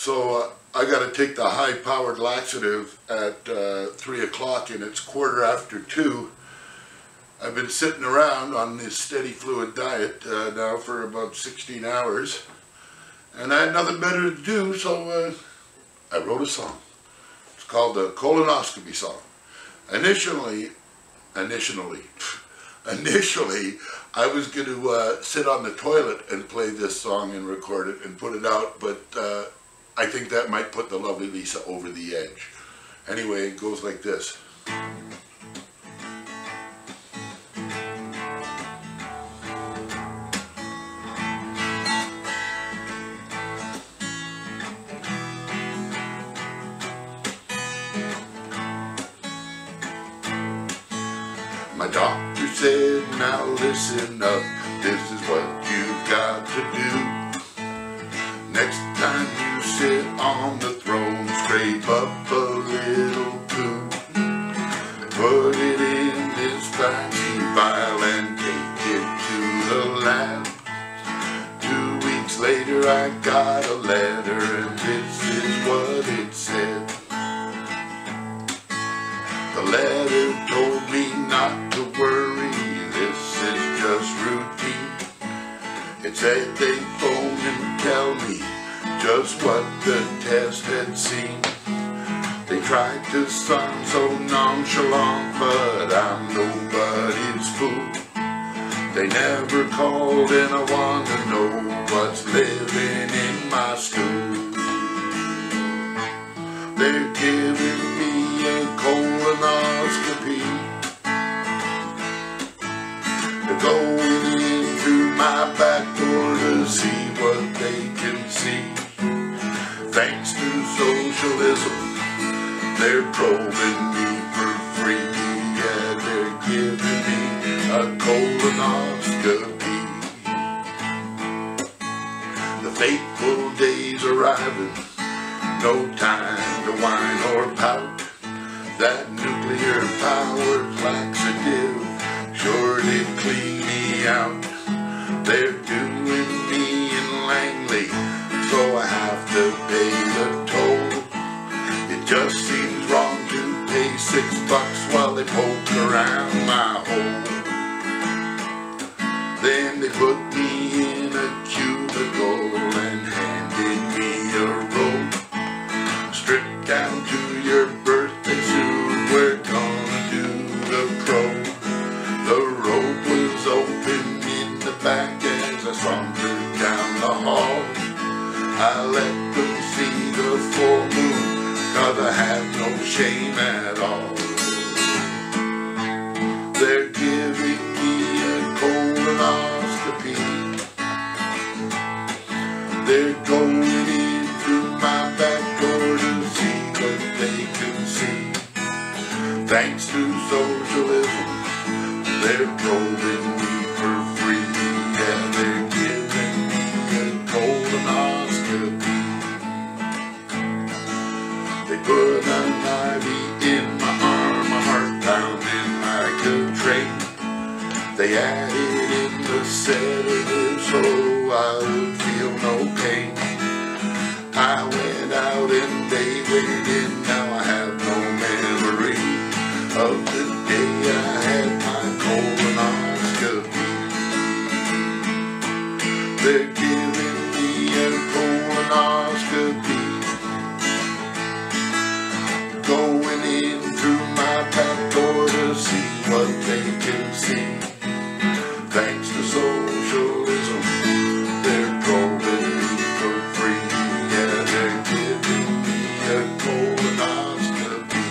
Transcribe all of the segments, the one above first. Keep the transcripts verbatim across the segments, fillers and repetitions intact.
So uh, I got to take the high-powered laxative at uh, three o'clock, and it's quarter after two. I've been sitting around on this steady fluid diet uh, now for about sixteen hours, and I had nothing better to do, so uh, I wrote a song. It's called the Colonoscopy song. Initially, initially, initially, I was going to uh, sit on the toilet and play this song and record it and put it out, but uh, I think that might put the lovely Lisa over the edge. Anyway, it goes like this. My doctor said, now listen up, this is what you've got to do. Next time you sit on the throne, scrape up a little poo. Put it in this fancy vial and take it to the lab. Two weeks later I got a letter and this is what it said. The letter told me not to worry, this is just routine. It said they'd phone and tell me just what the test had seen. They tried to sound so nonchalant, but I'm nobody's fool. They never called and I want to know what's living in my stool. They're giving me a colonoscopy. They're going in through my back door to see what they can see. Thanks to socialism, they're probing me for free. Yeah, they're giving me a colonoscopy. The fateful day's arriving, no time to whine or pout. That nuclear-powered laxative sure did clean me out. They're doing me in Langley, so I have to pay the toll. It just seems wrong to pay six bucks while they poke around my hole. Then they put me in a cubicle and handed me a rope. Stripped down to your birthday suit, we're gonna do the pro. The rope was open in the back as I sauntered down the hall. I let them see the full moon, cause I have no shame at all. They're giving me a colonoscopy. They're going in through my back door to see what they can see. Thanks to socialism, they're probing me for free. Yeah, they're giving me a colonoscopy. They put an I V in my arm, my heart pounding like a train. They added in the sedative so I would feel no pain. I went out and they waited in, now I have no memory of the day I had my colonoscopy. They're giving me a colonoscopy. Going in through my back door to see what they can see. Thanks to socialism, they're probing me for free. Yeah, they're giving me a colonoscopy.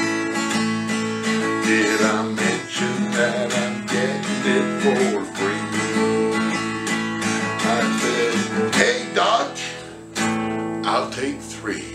Did I mention that I'm getting it for free? I said, hey Doc, I'll take three.